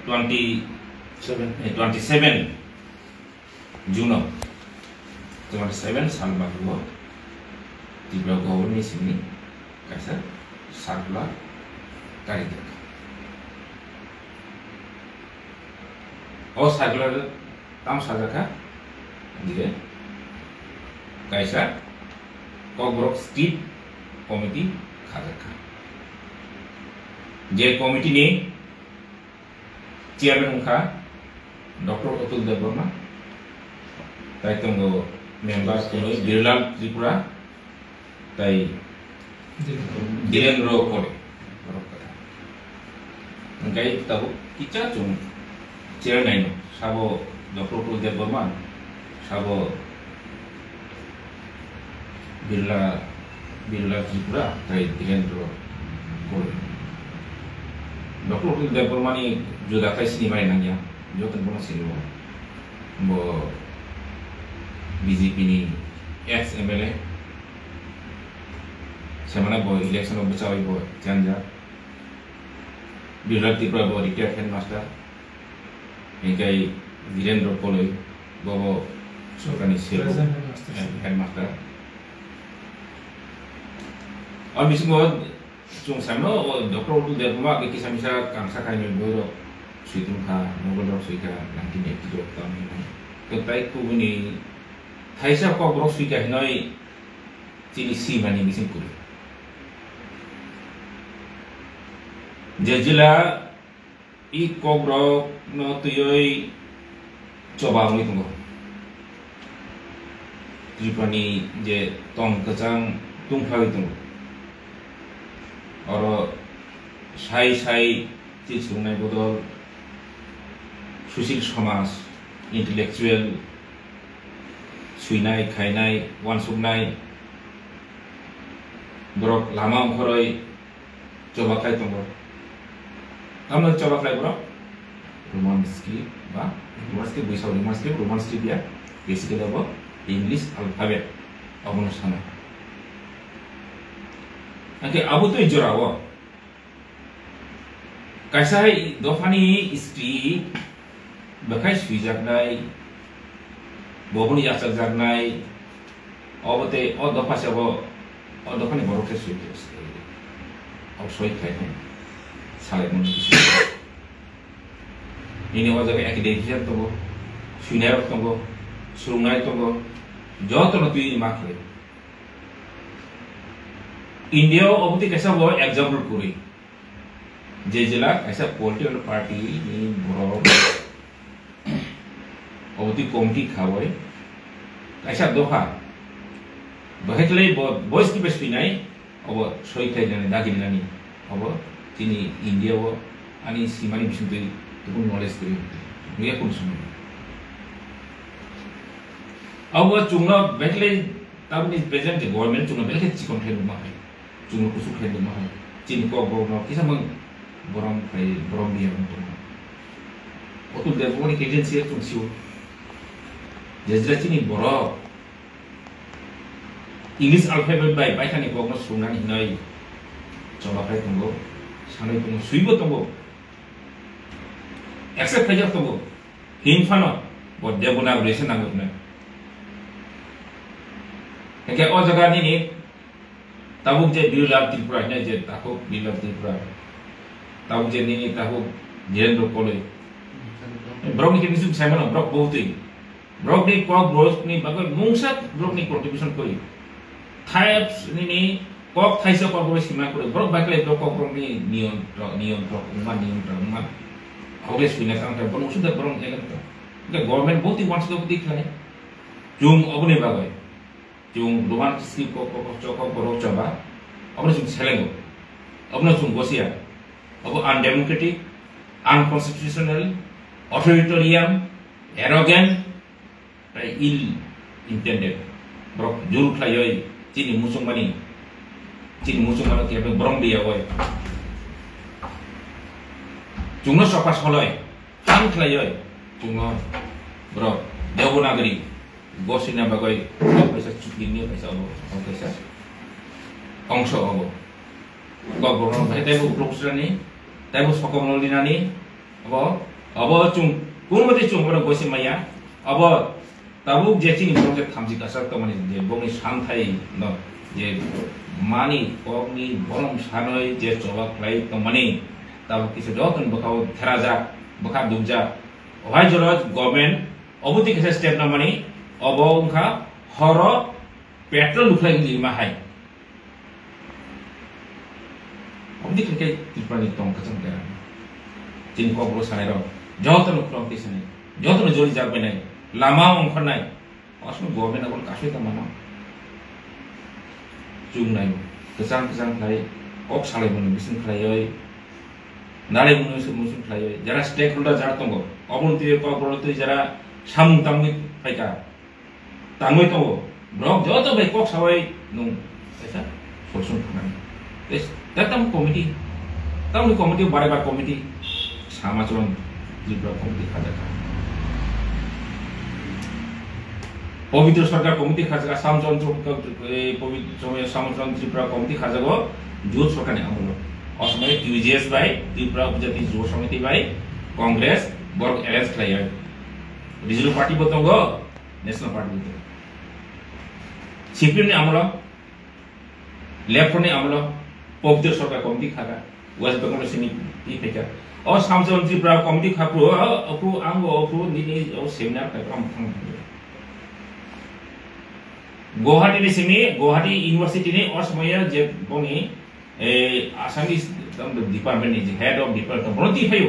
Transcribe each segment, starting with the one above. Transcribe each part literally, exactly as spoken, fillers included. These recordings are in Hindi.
Twenty twenty seven June twenty seven साल बागो त्रिपुरा गवर्नमेंट सिंगनी कैसा सर्कुलर जारी किया और सर्कुलर ताम साजा दिए कैसा कॉकब्रॉक स्ट्रीट कमिटी खाजा जे कमिटी ने चेयरमैन उनका डॉक्टर अतुल देवबर्मा ताई तुमको मेंबर्स को बिरलाल त्रिपुरा ताई धीरेन्द्र कोले उनका एक तब किच्चा चुन चेयरमैन साबो डॉक्टर अतुल देवबर्मा साबो बिरला बिरला त्रिपुरा ताई धीरेन्द्र कोले डॉक्टर अतुल देवबर्मा नि जुदा kai सिनेमा नंगिया जो तन बनो सिनेमा वो बीजेपी नि एक्स एमएलए सेमना बो इलेक्शन of बचावी बो चंजा बिरला त्रिपुरा बो रिटायर्ड हेडमास्टर इनकाई धीरेन्द्र कोले बो सरकारनि सेलो हेडमास्टर और बिसिंगो जों सामनो डॉक्टर अतुल देवबर्मा के किसामिसा कांसा खाइनो बोरो सुइतुम खा नोबेल सुइका नाइनटीन एटी टू तामि तो ताई कुबुनि थाइसा कॉकब्रॉक सुइका हिनय चिनि सी मानि बिसिं कुरि जे जिला इ कॉकब्रॉक न तुयय चबांगनि दङ त्रिपुरानि जे तंग कचां तुंफावि दङ और साई साई चीज सुनने बदल सुशील समाज इंटेलेक्चुअल सुइनाय खाइनाय वानसुकनाय ब्रक लामा ओंखरय चबाख्लाय दङ आमनो चबाख्लाय ब्रक रोमान्सकी बा रोमान्सकी बैसाव रोमान्सकी रोमान्सकी बिया बेसिकली अब इंग्लिश अल्फाबेट अबनो साना आके अबु तो जोरावो कैसा है दफानी स्त्री बखाय सुइजागनाय बबुनि याचक जागनाय अबते अ दफा से अब अ दफानि बरके सुइते अब सय खायने साले मन इनि वजह एकाडेमिक दङ सुइनाय दङ सुरुंनाय दङ जतन तुइ माखले इंडिया अबति कैसा वो एग्जाम्पल करी जे जिला ऐसा पॉलिटिकल पार्टी नि बरो अबति कमिटी खावय कैसा दफा बहेतले बॉयज की बेस पिनाय अब सय थाइजाने दागिनानि अब तिनि इंडिया वो आनि सीमानि बिसुंदै तुम नलेज करी मिया कोन समय अब चुंगा बेटले ताबनि प्रेजेंट गवर्नमेंट चुंगा बेलके चिकन थे मा है चुंगा कुसु थे मा है चिन को गवर्नर किसा मंग बरम फाइ बरम बिया तो अतुल देवबर्मानि एजेंसी चुंसिउ जेजरा चिनि बर इंग्लिश अल्फाबेट बाय बायखानि गवर्नर सुनानि हिनाय चलाफाय दंगो सानै दंगो सुइबो दंगो एक्सेप्ट फाइजा दंगो हिमफानो ब देवनागरि से नांगोने एके ओ जगानि नि ताबुक जे बिरला त्रिपुरा ने जे ताको बिरला त्रिपुरा ताबुक जे नि ताको धीरेन्द्र कोले ब्रॉक नि किसु साइमन ब्रॉक बहुतै ब्रॉक नि कॉक ब्रोस नि बगल मुंगसा ब्रॉक नि कंट्रीब्यूशन करि थाइप्स नि नि कॉक थाइसा कॉक ब्रोस सीमा करे ब्रॉक बाकले ब्रॉक कॉक ब्रॉक नि नियन नियन ब्रॉक मा नियन ब्रॉक मा अगले सुइना कांटा बनो सुदा ब्रॉक एले त गवर्नमेंट बहुत ही वांट्स तो दिखलाय जुम अबने बागय जों रोमान स्किप को को चोको बरो चबा अब जों सेलेंगो अब जों गोसिया अब undemocratic unconstitutional authoritarian arrogant ill intended ब्रो जुल खायय चिनि मुसुंमानि चिनि मुसुंमानो के ब्रम बिया गय जोंनो सपास हलय थां खायय जोंनो ब्रो देवनागरी गोसिना बागय पैसा चुक्लिनि पैसा अब पैसा अंश अब गवर्नमेंट भाइ ताइबो प्रोफेसरनि ताइबो सकमनलिनानि अब अब चुं कुमति चुं बर गोसे माया अब ताबुक जे चिनि बरं जे थामजि कासर त माने जे बंनि सानथाय न जे मानि अगनि बरम सानय जे चबा क्लाइ त माने ताबुक किसे जतन बखाव थेराजा बखा दुबजा वाइ जरज गभर्नमेन्ट अबुति किसे स्टेप न माने अब उनखा हर पेट्रोल उफ्लाइ लिमा हाय अबुति के त्रिपुरानि तंग कचम गया चिन को ब्रो सानै र जतन उफ्लाम किसने जतन जोरि जाबे नै लामा ओंखरनाय असम गभर्नमेन्ट अब कासै त माना जुंनाय गोजान गोजान खाय अक सालाय मोन बिसिन खायै नाले मुनु मुसुन खायै जरा स्टेक होल्डर जार तंगो अबुति को ब्रो जरा सामुं तामनि फायका तांगै तो ब्रक जत भाई कक सावै नु ऐसा सोसुन खानाय एस ततम कमिटी तम कमिटी बारे बार कमिटी सामाचरन जिब्रा कमिटी खाजा पवित्र सरकार कमिटी खाजा सामचरन पवित्र सामचरन त्रिपुरा कमिटी खाजागो जुट सरकारनि आमल असमय टीजेएस बाय त्रिपुरा उपजाति जुट समिति बाय कांग्रेस बर्ग एलायन्स खालायो रिजनल पार्टी बतंगो नेशनल पार्टी बतंगो सीपीएम ने आमल लेफ्ट ने आमल पवित्र सरकार कमिटी खागा वेस्ट बेंगल सिनी इ फेका और सामचरन त्रिपुरा कमिटी खाप्रो अप्रो आंगो अप्रो निनि ओ सेमिनार कार्यक्रम थां गुवाहाटी ने सिमी गुवाहाटी यूनिवर्सिटी ने और समय जे बनि ए आसामिस डिपार्टमेंट नि हेड ऑफ डिपार्टमेंट बनती फयो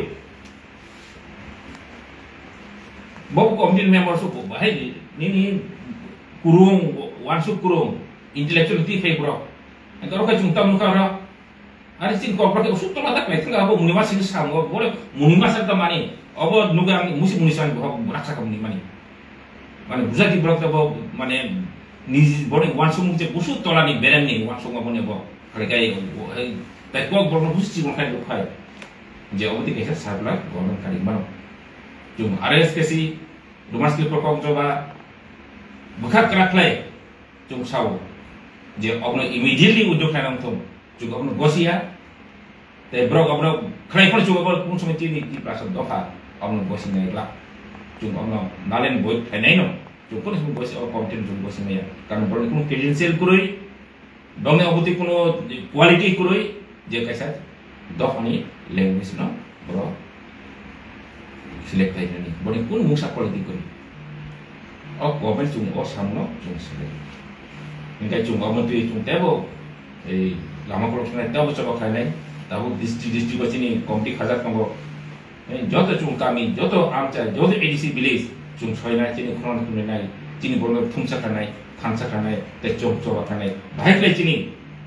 बब कमिटी मेंबर्स को बाहे निनि कुरुं वानसु कुरुं इंटेलेक्चुअल ती फै ब्रो एकर का जुंता मुका र आरे सिन कॉर्पोरेट उसु तला तक नै थंगा अब मुनिमा सिन सामो बोले मुनिमा सर त माने अब नुगा मुसि मुनिसान भग राक्षा कमनि माने माने गुजराती ब्लक त माने निज बडे वानसु मुचे उसु तला नि बेरेम नि वानसु मा बने ब खले गाय ताइ को बरन बुसि जिबन खाय खाय जे अबति कैसा साबला गवर्नमेंट खारि मानो जुम आरएस केसी डोमास्की प्रकम जबा बुखा क्राखलाय जुम साव जे अपनो इमिडिएटली उद्योग खानाम थम जुग अपनो गसिया ते ब्रक अपनो खलाय पण जुग अपनो कुन समिति नि ति प्रासद दफा अपनो गसि नायला जुम अपनो नालेन बोय थाइनाय न जुग पण जुम गसि अ कमिटि जुम गसि नाया कारण बरन कुन क्रेडेंशियल कुरै दंने अबति कुन क्वालिटी कुरै जे कैसा दफानि लैंग्वेज न ब्र सिलेक्ट थाइनानि बरन कुन मुसा क्वालिटी कुरै अ गभर्नमेन्ट जुम अ सामनो जुम सिलेक्ट इनका जुम गभर्नमेन्ट जुम तेबो ए लामा प्रश्न तेबो चबा खाइनाय ताबो डिस्ट्रिक्ट डिस्ट्रिक्ट बचिनि कमिटि खाजा तंगो ए जतो जुम कामी जतो आमचा जतो एडीसी विलेज जुम छयना चिनि खरन खुनाय चिनि बरन थुमसा खानाय थांसा खानाय ते चोक चबा खानाय भाइले चिनि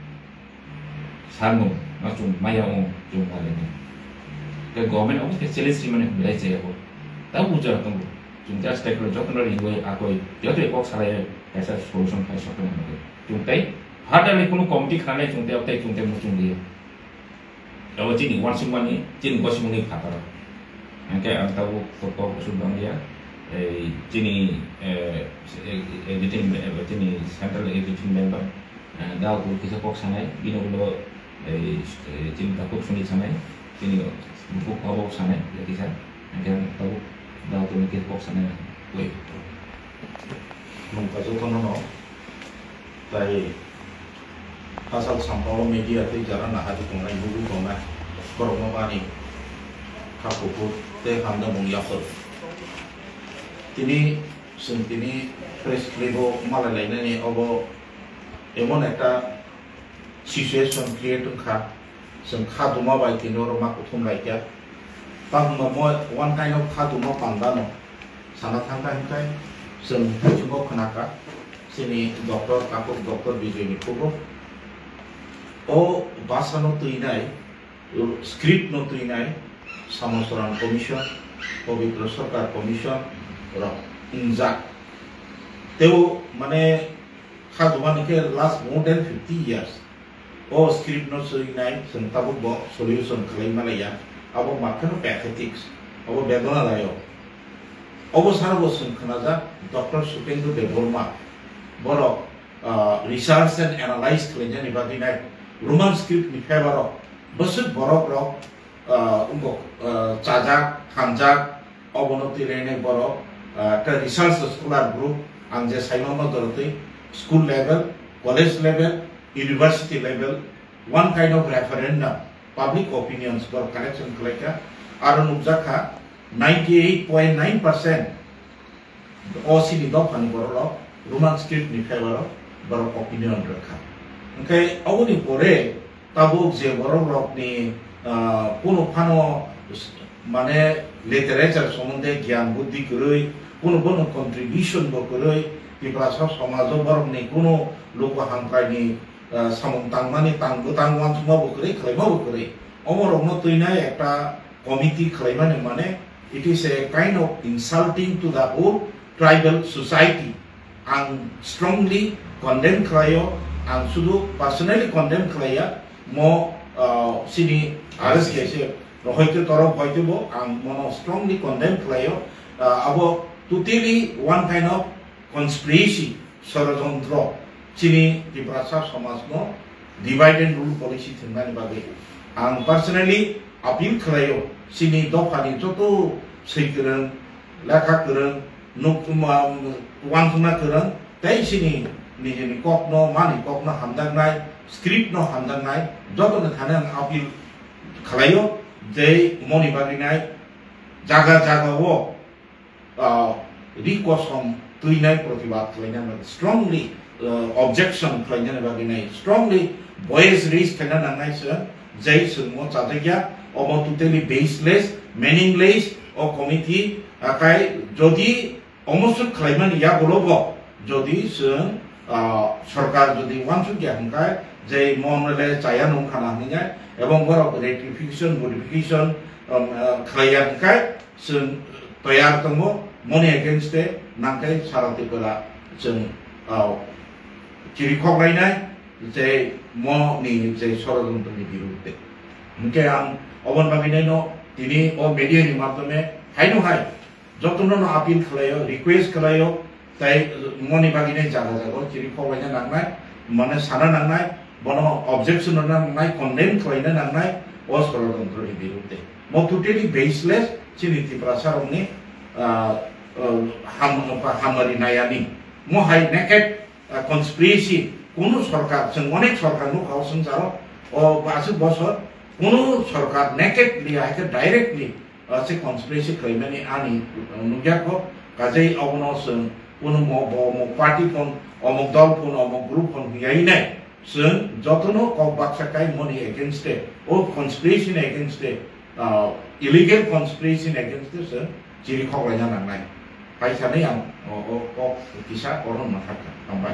सारमु न जुम मायाओ जुम खाले ते गभर्नमेन्ट अब के चैलेंज माने बिलाइ जायबो ताबो बुझा तंगो जुम जा स्टेकल जतन रिगो आको जतो एक सालाय ऐसा सोल्यूशन खाइ सकन नगे जुम तै हाटाले कुनु कमिटि खानाय जुम ते अब तै जुम ते मुचुम दियो अब चिनि वानसुम माने चिनि गसिमुनि फातर अंके अंताबो तो सुदम दिया ए चिनि ए एडिटिंग चिनि सेंट्रल एडिटिंग मेंबर दाउ को किसे पक्ष सानाय बिनोलो ए चिनि ताको सुनि सानाय चिनि बुक अबो सानाय किसा अंके ताबो दाउ को किसे पक्ष सानाय वे नंका जतन न ताइ फासाल सामपाव मीडिया ते जरा नाहादि तंनाय बुबु तंनाय करम बानि खाखुखु ते खामदा मुंयाफोर तिनी जों तिनी प्रेस क्लिपो मालाय लायनायनि अब एमन एकटा सिचुएशन क्रिएट खा जों खादुमा बाय तिनो रमा कुथुम लायका पांमा म वन काइन्ड ऑफ खादुमा पांदानो साना थांका हिंखाय जों जुगो खनाका सिनि डॉक्टर काको डॉक्टर विजय निकोबो ओ बासानो तुइनाय स्क्रिप्ट नो तुइनाय सामसरान कमिशन पवित्र सरकार कमिशन र इंजा तेओ माने खादुमानि के last more than fifty years ओ स्क्रिप्ट नो तुइनाय जों ताबो ब सल्यूशन खालायमालाया अब माखनो पैथेटिक्स अब बेदना लायो अब सारबो जों खोनाजा डॉक्टर सुकेंद्र देवबर्मा बर रिसर्च एंड एनालाइज खालायनायनि बागैनाय रोमान स्क्रिप्ट नि फेभार बसुत बरक रक उनको चाजाक खामजाक अवनति रेने बरो का रिसर्च स्कॉलर ग्रुप आंजे साइमा दरते school level college level university level one kind of referendum public opinions पर कलेक्शन कलेक्टर आरो नुजाखा ninety-eight point nine percent ओसिनी दो फानी बरो रोमान स्क्रिप्ट नि फेवरो बरो ओपिनियन रखा ओंखाय अवनि परे ताबुक जे बरो रकनि कोनो फानो माने लिटरेचर सम्बन्धे ज्ञान बुद्धि गरै कोनो कोनो कन्ट्रिब्यूशन बो गरै तिब्रासा समाज बरनि कोनो लोक हांख्रायनि सामं तांमानि तांबो तांवान सुमा बो गरै खैमा बो गरै अमरनो तैना एकटा कमिटी खैमाने माने it is a kind of insulting to the whole tribal society and strongly condemn khlayo and sudu personally condemn khlaya mo sini arrest kese hoite torof hoite bo and mono strongly condemn khlayo abo totally one kind of conspiracy sorojantra sini tibrasa samaj no divide and rule policy thingani bagai and personally appeal khlayo sini dofani joto seikiran lekha kiran nukuma wansuna kiran tai sini nijeni kokno mani kokno hamdangnai script no hamdangnai joto ne thanan appeal khlayo je moni baginai jaga jaga wo requestom tuinai protibad khlaina strongly objection khlaina baginai strongly voice raise khaina nangai sir jai sungmo chadagya omo totally baseless meaningless o committee akai jodi omosuk khlaiman ya golobo jodi sung sarkar jodi wansu gya hangkai je monle chaya nong khana hingya ebong boro rectification modification khlaiyan kai sung tayar tongo money against the nangkai sarati pela sung chirikhok lainai je mo ni je sorojantra ni birudde mungke ang obon baginai no tini o media ni madhyame haino hai jotno no appeal khlayo request khlayo tai moni baginai jaga jaga chiri kholaina nangnai mane sana nangnai bono objection nangnai condemn khlaina nangnai o sorojantra ni birudde mo totally baseless chini tiprasarongni ham hamari nayani mo hai naked conspiracy kono sarkar jeng onek sarkar no kaw sanjaro o basu bosor kono sarkar nakedly aike directly se conspiracy khaimani ani nugyako kajai abono sung kono mo mo party kon omok dol kon omok group kon yai nai sung jotono kok baksakai money against it o conspiracy against it illegal conspiracy against it sung chiri khoklaina nangnai paisane yang o o kisa oron mathaka tambai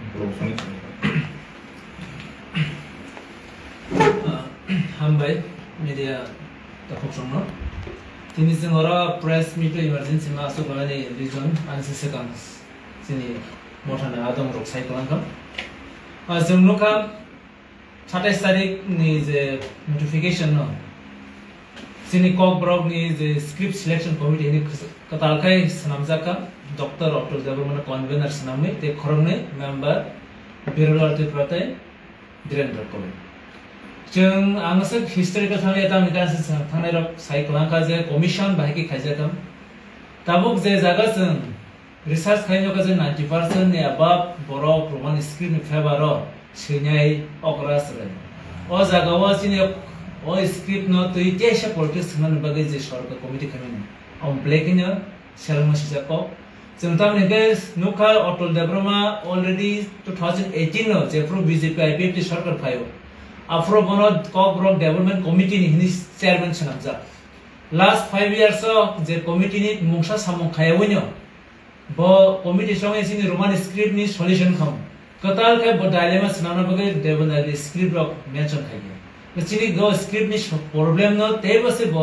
Hambai media tapok somno tini singora press meet emergency ma so bani region and seconds sini mothana adom rok sai kalang kam a jumno ka twenty-eight tarik ni je notification no sini kok brok ni je script selection committee ni katal kai sanamja ka doctor October development convener sanamne te khorone member birolal te prate direndra kole जों आंसो हिस्टोरिकल थांनाय दा मिकास थांनाय रक साइक्लांका जे कमिशन बाहायकी खायजाकम ताबुक जे जागा जों रिसर्च खायनोका जों ninety percent ने अबाब बरो रोमान स्क्रिप्ट नि फेबारो सैनाय अग्रास रे ओ जागावा सिने ओ स्क्रिप्ट न तो इतेशा पॉलिटिक्स नन बगे जे सरकार कमिटी खायनो अम ब्लेकिनो सेलमसि जाको जों तामने गेस नुका Atal Debbarma already twenty eighteen नो जे प्रो बीजेपी आईपीएफटी सरकार फायो Afro bono kok brok development committee ni hini chairman sanamja last five years of je committee ni mungsa samong khayawinyo bo committee songe sini roman script ni solution kham katal kai bo dilemma sanana bage development script rock mention khayge chini go script ni problem no tebase bo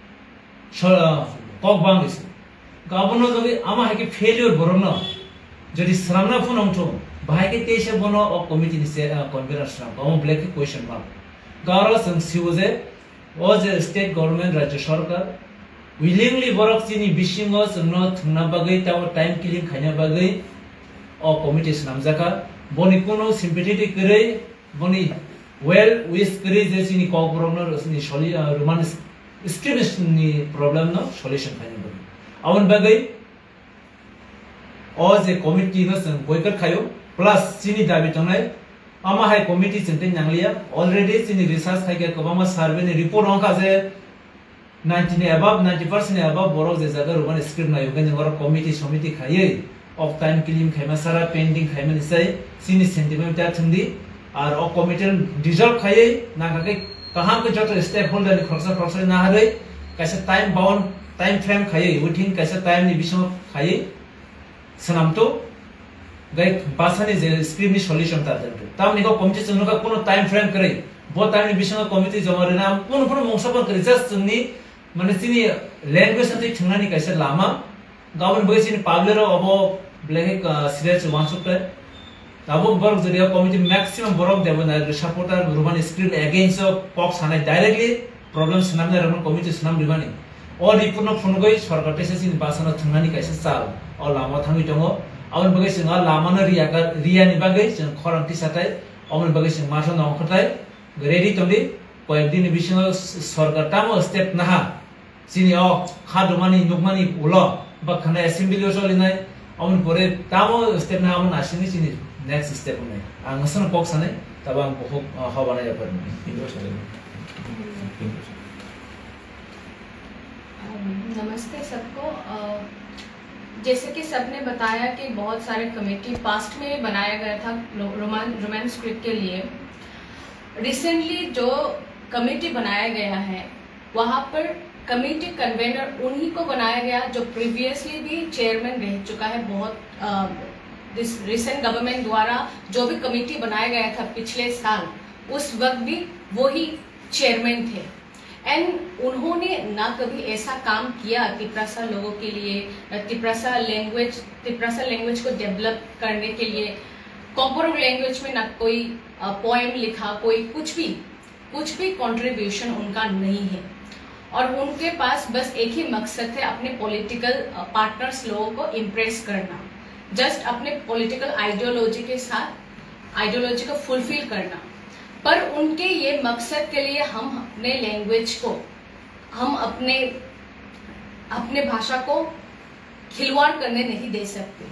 kok bang is gabono dogi ama haki failure boromno jodi sramna phone onto bahai ke teise bono o committee ni se conference ram o black question mark garo sang siuje o je state government rajya sarkar willingly work chini bishingos no thna bagai ta time killing khanya bagai o committee namjaka boni kono sympathetic kare boni well wish kare je chini ko boromno chini soli roman script नि प्रॉब्लम नो सॉल्यूशन खाने बगे अवन बगे और जे कमिटी नो जों बयकट खायो प्लस सिनि दाबि तंनाय आमा हाय कमिटी चिंते नांगलिया ऑलरेडी सिनि रिसर्च खायके गोबां सर्वे नि रिपोर्ट अंका जे ninety ने above ninety percent ने above बरो जे जगह रुबान स्क्रिप्ट नायो गन जों कमिटी समिति खायै ऑफ टाइम क्लीन खायमा सारा पेंडिंग खायमा निसै सिनि सेंटिमेंट ता थंदी और ओ कमिटी डिजल्व खायै नागाके कहां के जत स्टेक होल्डर नि खरसा खरसा ना हरै कैसे टाइम बाउंड टाइम फ्रेम खायै विथिन कैसे टाइम नि बिसम खायै सनामतो गै बासानि जे स्क्रिप्ट नि सॉल्यूशन ता दंतो ताम निको कमिटी जोंनो का कोनो टाइम फ्रेम करे बो टाइम नि बिसम कमिटी जमा रेना कोनो कोनो मंगसापर करे जस्ट जोंनि माने सिनि लैंग्वेज सति थंनानि कैसे लामा गावन बयसिनि पाब्लेर अब ब्लैक सिरियस वान सुपर ताबो बर जरिया कमिटी मैक्सिमम बरक देबो ना सपोर्टर रुबान स्क्रिप्ट अगेंस्ट पॉक्स हाने डायरेक्टली प्रॉब्लम सनामने रमन कमिटी सनाम रिबानि और रिपोर्ट फोन गई सरकार टेसे सिनि बासना थंनानि कैसे चाल और लामा थांगि दङ अवन बगे जोंहा लामानो रिया रियानि बागै जों खरांथि साथाय अवन बगे जों माथो नखथाय रेडी तंदि कयदिन बिसिङाव सरकार तामो स्टेप नाहा सिनि अ खादमानि नुकमानि उल बा खाना एसेम्बली चलिनाय अवन परे तामो स्टेप नाहा मन आसिनि सिनि नेक्स्ट स्टेप होनाय आं सन पक्स सानै तब आं बहुत हबानाय जाफोर नमस्ते सबको। जैसे कि सबने बताया कि बहुत सारे कमेटी पास्ट में बनाया गया था रोमान रोमांस स्क्रिप्ट के लिए। रिसेंटली जो कमेटी बनाया गया है वहाँ पर कमेटी कन्वेनर उन्हीं को बनाया गया जो प्रीवियसली भी चेयरमैन रह चुका है। बहुत रिसेंट गवर्नमेंट द्वारा जो भी कमेटी बनाया गया था पिछले साल उस वक्त भी वही चेयरमैन थे एंड उन्होंने ना कभी ऐसा काम किया तिप्रासा लोगों के लिए, तिप्रासा लैंग्वेज तिप्रासा लैंग्वेज को डेवलप करने के लिए। कॉम्पोरो लैंग्वेज में ना कोई पोएम लिखा, कोई कुछ भी कुछ भी कंट्रीब्यूशन उनका नहीं है और उनके पास बस एक ही मकसद है अपने पॉलिटिकल पार्टनर्स लोगों को इम्प्रेस करना, जस्ट अपने पॉलिटिकल आइडियोलॉजी के साथ आइडियोलॉजी को फुलफिल करना। पर उनके ये मकसद के लिए हम अपने लैंग्वेज को, हम अपने अपने भाषा को खिलवाड़ करने नहीं दे सकते।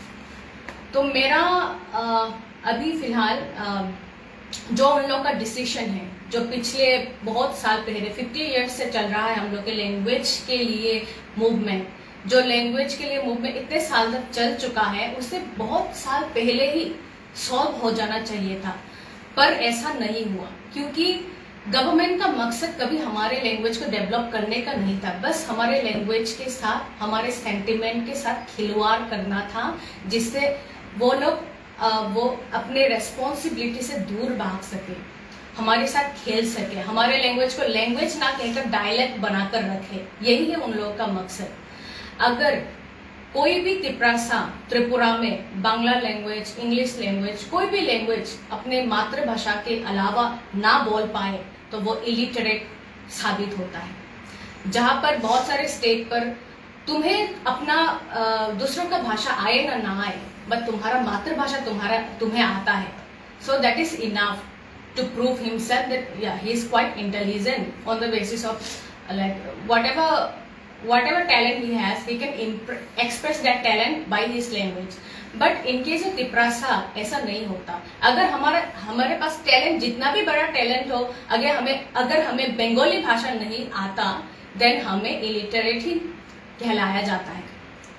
तो मेरा आ, अभी फिलहाल आ, जो उन लोग का डिसीजन है जो पिछले बहुत साल पहले फिफ्टी इयर्स से चल रहा है हम लोग के लैंग्वेज के लिए मूवमेंट, जो लैंग्वेज के लिए मूवमेंट इतने साल तक चल चुका है उससे बहुत साल पहले ही सॉल्व हो जाना चाहिए था, पर ऐसा नहीं हुआ क्योंकि गवर्नमेंट का मकसद कभी हमारे लैंग्वेज को डेवलप करने का नहीं था, बस हमारे लैंग्वेज के साथ हमारे सेंटिमेंट के साथ खिलवाड़ करना था जिससे वो लोग वो अपने रेस्पॉन्सिबिलिटी से दूर भाग सके, हमारे साथ खेल सके, हमारे लैंग्वेज को लैंग्वेज ना कहकर डायलेक्ट बनाकर रखे। यही है उन लोगों का मकसद। अगर कोई भी तिप्रासा त्रिपुरा में बांग्ला लैंग्वेज, इंग्लिश लैंग्वेज, कोई भी लैंग्वेज अपने मातृभाषा के अलावा ना बोल पाए तो वो इलिटरेट साबित होता है। जहां पर बहुत सारे स्टेट पर तुम्हें अपना दूसरों का भाषा आए ना ना आए बट तुम्हारा मातृभाषा तुम्हारा तुम्हें आता है, so that is enough to prove himself that yeah he is quite intelligent on the basis of uh, like whatever whatever talent he has he can express that talent by his language. but in case of Tiprasa ऐसा नहीं होता। अगर हमारा हमारे पास टैलेंट जितना भी बड़ा टैलेंट हो, अगर हमें अगर हमें बंगाली भाषा नहीं आता देन हमें इलिटरेट ही कहलाया जाता है।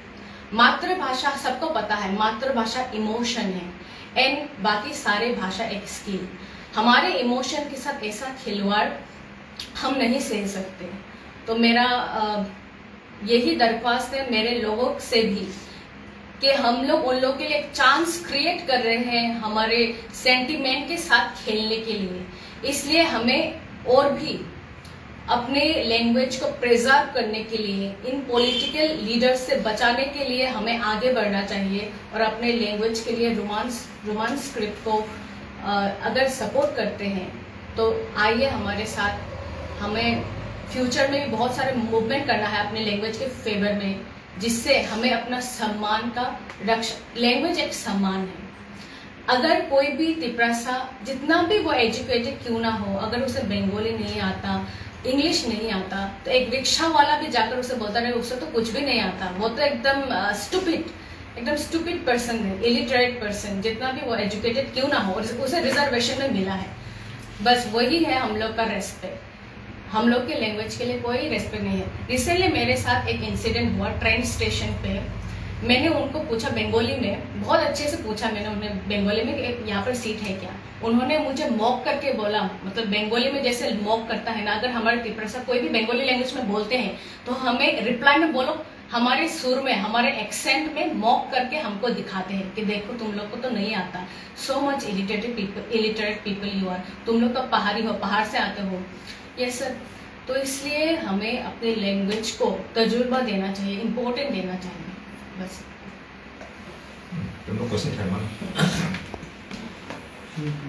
मातृभाषा सबको पता है, मातृभाषा इमोशन है एंड बाकी सारे भाषा एक स्किल। हमारे इमोशन के साथ ऐसा खिलवाड़ हम नहीं सह सकते। तो मेरा आ, यही दरख्वास्त है मेरे लोगों से भी कि हम लोग उन लोगों के लिए एक चांस क्रिएट कर रहे हैं हमारे सेंटिमेंट के साथ खेलने के लिए। इसलिए हमें और भी अपने लैंग्वेज को प्रिजर्व करने के लिए, इन पॉलिटिकल लीडर्स से बचाने के लिए हमें आगे बढ़ना चाहिए और अपने लैंग्वेज के लिए रोमांस रोमांस स्क्रिप्ट को अगर सपोर्ट करते हैं तो आइए हमारे साथ। हमें फ्यूचर में भी बहुत सारे मूवमेंट करना है अपने लैंग्वेज के फेवर में, जिससे हमें अपना सम्मान का रक्षा। लैंग्वेज एक सम्मान है। अगर कोई भी तिप्रासा जितना भी वो एजुकेटेड क्यों ना हो, अगर उसे बंगाली नहीं आता, इंग्लिश नहीं आता, तो एक रिक्शा वाला भी जाकर उसे बोलता नहीं उसे तो कुछ भी नहीं आता, वो तो एकदम स्टूपिड एकदम स्टूपिड पर्सन है, इलिटरेट पर्सन, जितना भी वो एजुकेटेड क्यों ना हो, उसे रिजर्वेशन में मिला है। बस वही है हम लोग का रेस्पेक्ट। हम लोग के लैंग्वेज के लिए कोई रेस्पेक्ट नहीं है। रिसेंटली मेरे साथ एक इंसिडेंट हुआ ट्रेन स्टेशन पे। मैंने उनको पूछा बंगाली में, बहुत अच्छे से पूछा मैंने उन्हें बंगाली में कि यहाँ पर सीट है क्या। उन्होंने मुझे मॉक करके बोला, मतलब बंगाली में जैसे मॉक करता है ना, अगर हमारे त्रिपुरा से कोई भी बंगाली लैंग्वेज में बोलते हैं तो हमें रिप्लाई में बोलो, हमारे सुर में, हमारे एक्सेंट में मॉक करके हमको दिखाते हैं कि देखो तुम लोग को तो नहीं आता। So much illiterated people illiterate people you are, तुम लोग तो पहाड़ी हो, पहाड़ से आते हो, ये सब। तो इसलिए हमें अपने लैंग्वेज को तजुर्बा देना चाहिए, इम्पोर्टेंट देना चाहिए बस। क्वेश्चन